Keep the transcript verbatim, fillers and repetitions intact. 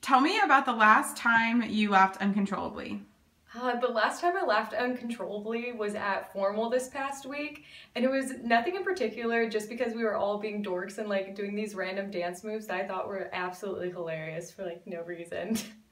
tell me about the last time you laughed uncontrollably. Uh, the last time I laughed uncontrollably was at formal this past week, and it was nothing in particular, just because we were all being dorks and like doing these random dance moves that I thought were absolutely hilarious for like no reason.